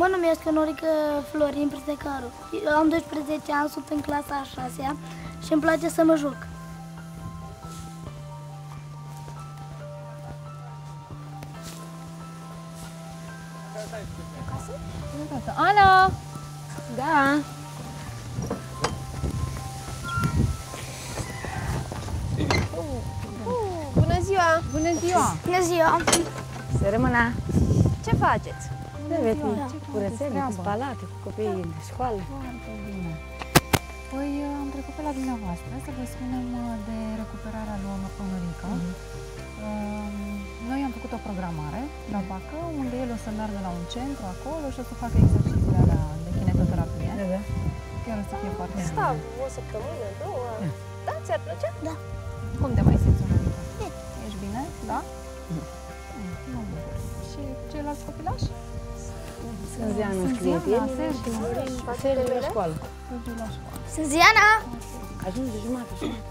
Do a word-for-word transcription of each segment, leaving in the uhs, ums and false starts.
Mă numesc Norica Florin Pritecaru. Eu am doisprezece ani, sunt în clasa a șasea și îmi place să mă joc. Ana! Da. Bună ziua! Bună ziua! Bună ziua! Să rămână. Ce faceți? Da, vezi, curățenie, cu spalate, cu copiii de școală. Foarte bine. Păi am trecut pe la dumneavoastră să vă spunem de recuperarea lui Onorica. Noi am făcut o programare la Bacău, unde el o să meargă la un centru acolo și o să facă exercițiile alea de kinetoterapie. Da, da. Chiar o să fie foarte bine. Stau o săptămână, două. Da, ți-ar plăcea? Da. Cum te mai simți, Onorica? Ești bine? Da? Nu mă bucur. Și ceilalți copilași? Sânziana scrie Sânziana, Sergiu. Sergiu. Sergiu la școală. Sergiu la școală. Sânziana! Ajunge jumătate, jumătate.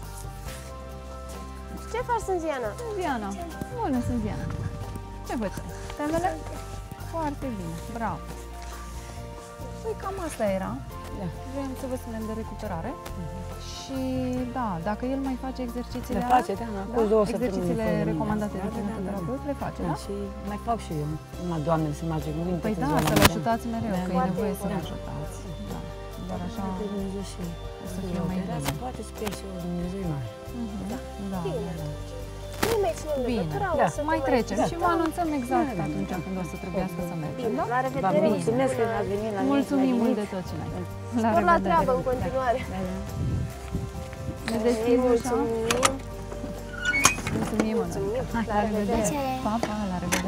Ce faci, Sânziana? Sânziana. Bună, Sânziana. Ce faci? Temele? Foarte bine. Bravo. Păi cam asta era. Da. Vrem să vă spunem de recuperare. Și da, dacă el mai face exercițiile Le alea, face, da, acum două săptămâni. exercițiile fără mine. recomandate de Da, da, da, da. kinetoterapeut le face, da? Da, și mai fac și eu. Numai doamnele să mă ajute cu mine. Păi toată da, ziua la să-l mine. ajutați mereu, Da, că e foarte nevoie să-l important. ajutați. Da. Doar așa De Dumnezeu și o să fie mai bine. se poate să pierd și eu Dumnezeu e mare. Da, da, Bine. da. Nu mai ținem Bine, legătura, da. o să Mai te trecem mai și vă anunțăm exact atunci când o să trebuiască să mergem, Bine, da? la Vă revedere! mulțumesc că ați venit la mine. Mulțumim ne-ați mult venit. de tot și noi. Spor la treabă în continuare! Da, da. Ne deschizi ușa? Mulțumim! Mulțumim, Ana. Mulțumim! Hai, La revedere! Pa, pa, la revedere!